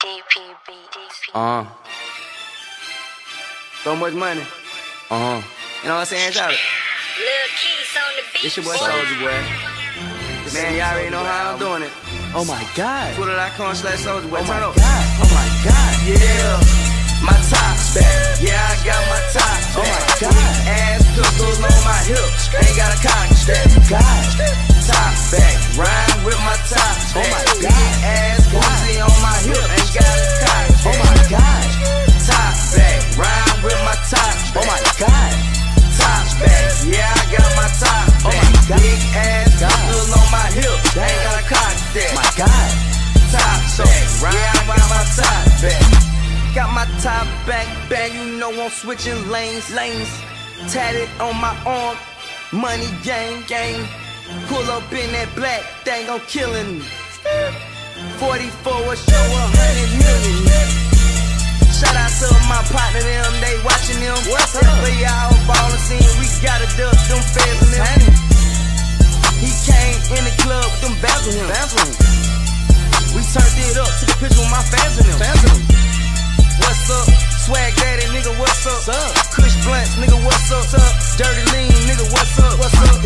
So much money. You know what I'm saying, Charlie? It's your boy Soulja Boy. Man, y'all already know how I'm doing it. Oh my God. Twitter.com/Soulja Boy. Oh Turn my up. God. Oh my God. Yeah, my top's back. Yeah, I got my top back. Oh my God. Ass pistols on my hips. Ain't got a cock strap. God. Top back. Ride with my top back. Oh my God. Ass pussy on my hips. Ain't got a cock strap. Oh my God. Top back. Ride with my top back. Oh my God. Top back. Yeah, I got my top back. Oh my God. Big ass pistols on my hips. Ain't got a cock strap. My God. Top back. Ride with my top back. Got my top back, you know I'm switching lanes. Tatted on my arm, money gang. Pull up in that black thing, I'm killing me. 44 will show 100 million. Shout out to my partner, them, they watching them. What's up? For y'all ballin' scene, we gotta duck them feds in them. He came in the club with them bands on him. We turned it up, took a picture with my fans in them. What's up? Swag daddy, nigga, what's up? Kush blunts, nigga, what's up? Dirty lean, nigga, what's up?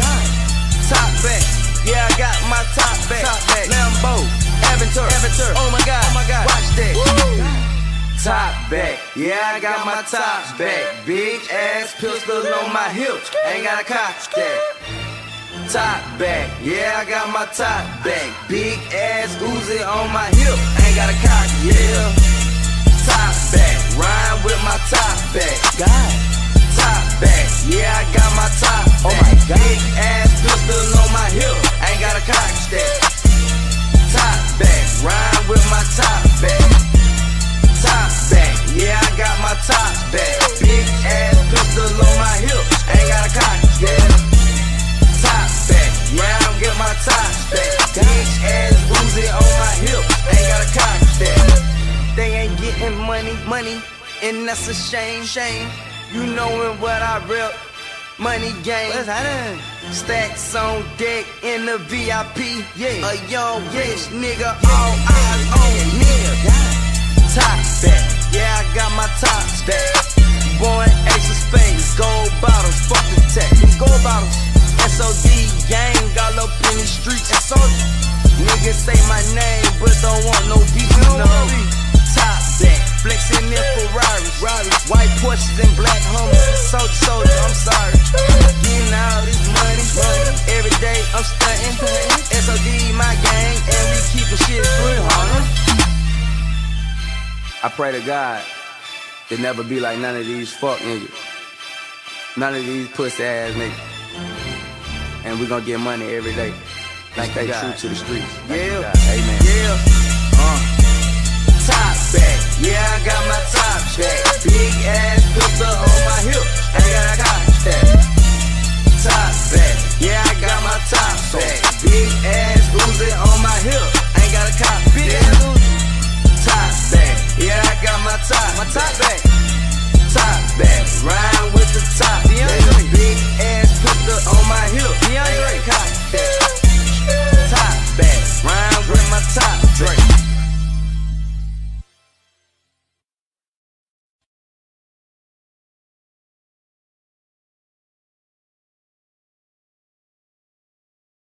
Top back, yeah, I got my top back. Lambo, Aventura, oh my God, watch that. Woo. Top back, yeah, I got my tops back. Big ass pistol on my hips, ain't got a cock stack. Top back, yeah, I got my top back. Big ass Uzi on my hip, ain't got a cock, yeah. Top back, ride with my top back. God. Top back, yeah, I got my top back. Oh my God. Big ass pistol on my hip, ain't got a cock stack. Top back, ride with my top back. Top back, yeah, I got my top back. Big ass pistol on my hip, ain't got a cock stack. Top back, ride with my top back. Big ass Uzi on my hip, ain't got a cock stack. They ain't getting money, and that's a shame. You knowin' what I rep, money game. What's that? Stacks on deck in the VIP, yeah. A young rich nigga, all eyes on me. Top back, yeah, I got my top back. Born Ace of Spades, gold bottles, fuck the tech. These gold bottles, SOD gang, all up in the streets. And so niggas say my name, but don't want no beef, no. Top back, flexing in Ferraris, white Porsches and black Hummers. Soulja, I'm sorry. Getting all this money. Every day I'm stunting. SOD my gang, and we keepin' shit free, I pray to God to never be like none of these fuck niggas. None of these pussy ass niggas. And we gon' get money every day. Like they true to the streets. Yeah, amen. Yeah. Top back, yeah, I got my top back. Big ass pistol on my hip, ain't got a cock stack. Top back, yeah, I got my top back. Big ass Uzi on my hip, ain't got a cock. Big ass Uzi. Top back, yeah, I got my top back. Top back, ride